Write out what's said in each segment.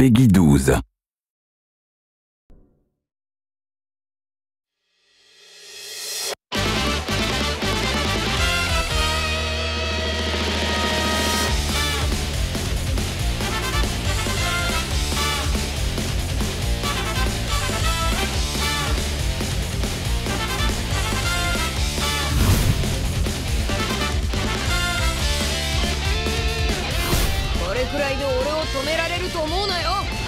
Peggy 12. これくらいで俺を止められると思うなよ。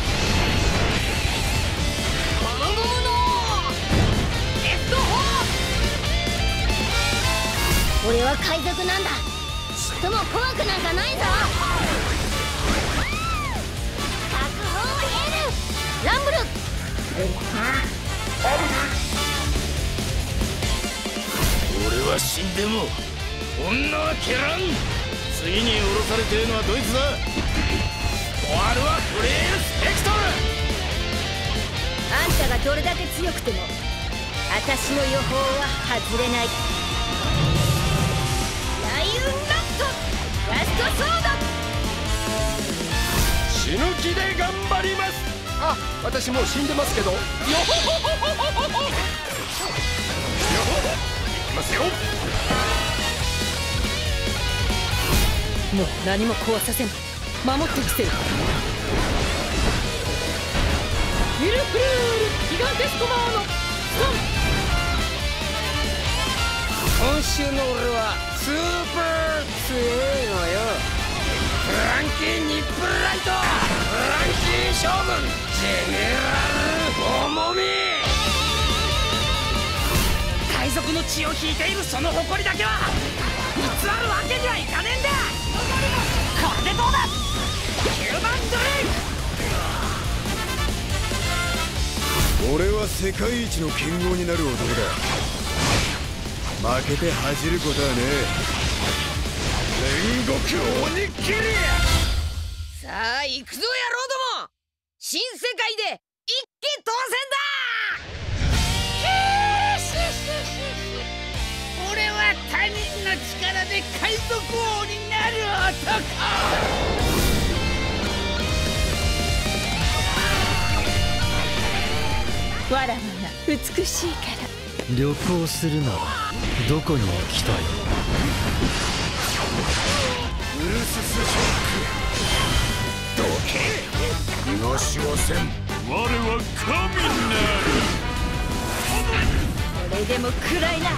ゴムゴムのヘッドホー。俺は海賊なんだ。ちっとも怖くなんかないぞ。確保 L ランブル。 俺は死んでも女は蹴らん。次に降ろされてるのはドイツだ。終わるはフレールスペクトル。 あんたがどれだけ強くても私の予報は外れない。ライウンラットラストソード。 死ぬ気で頑張ります。あ、私もう死んでますけど。よほほほほほほほ。よほほ。いきますよ。 もう何も壊させない。守ってみせる。ミルフルールギガンテスコマーの今週の俺はスーパー強いのよ。フランキー・ニップライト、フランキー将軍、ジェネラル重み。 海賊の血を引いているその誇りだけは偽るわけにはいかねえんだ。これでどうだ。ヒューマンドリーム。 俺は世界一の剣豪になる男だ。負けて恥じることはね煉獄鬼切り。 さあ行くぞ野郎ども。新世界で一騎当選だ。 俺は他人の力で海賊王になる男。 わらわが美しいから。 旅行するならどこに行きたい？ ウルススショック。どけ。逃がしはせん。我は神なる。 これでも食らいな。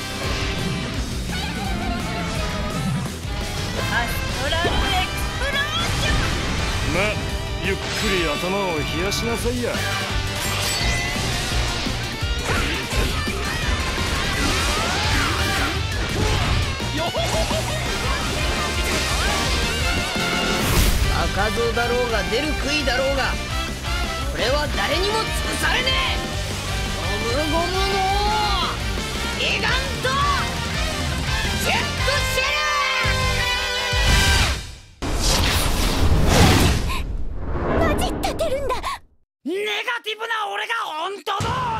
アストラルエクスプローション。 ま、ゆっくり頭を冷やしなさいや。 赤像だろうが出る杭だろうが俺は誰にも潰されねえ。ゴムゴムのギガントジェットシェル。マジ立てるんだ。 ネガティブな俺が本当だ。